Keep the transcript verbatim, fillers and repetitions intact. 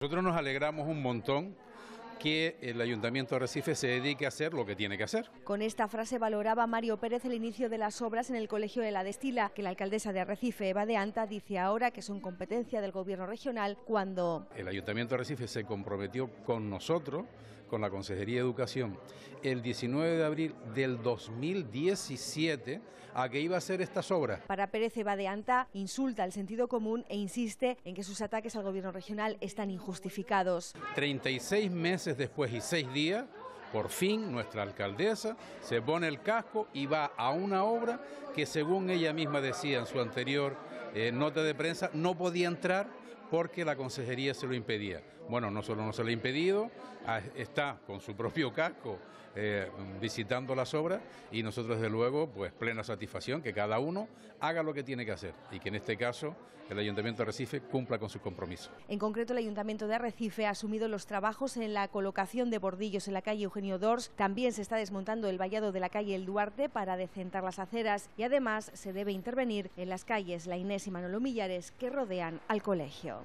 Nosotros nos alegramos un montón que el Ayuntamiento de Arrecife se dedique a hacer lo que tiene que hacer. Con esta frase valoraba Mario Pérez el inicio de las obras en el Colegio de la Destila, que la alcaldesa de Arrecife, Eva de Anta, dice ahora que son competencia del Gobierno regional cuando... El Ayuntamiento de Arrecife se comprometió con nosotros, con la Consejería de Educación, el diecinueve de abril del dos mil diecisiete, a que iba a hacer estas obras. Para Pérez, Eva de Anta insulta el sentido común e insiste en que sus ataques al Gobierno regional están injustificados. treinta y seis meses después y seis días, por fin nuestra alcaldesa se pone el casco y va a una obra que, según ella misma decía en su anterior eh, nota de prensa, no podía entrar porque la consejería se lo impedía. Bueno, no solo no se lo ha impedido, está con su propio casco eh, visitando las obras, y nosotros desde luego pues plena satisfacción que cada uno haga lo que tiene que hacer y que en este caso el Ayuntamiento de Arrecife cumpla con su compromiso. En concreto, el Ayuntamiento de Arrecife ha asumido los trabajos en la colocación de bordillos en la calle Eugenio d'Ors. También se está desmontando el vallado de la calle El Duarte para decentar las aceras, y además se debe intervenir en las calles La Inés y Manolo Millares que rodean al colegio.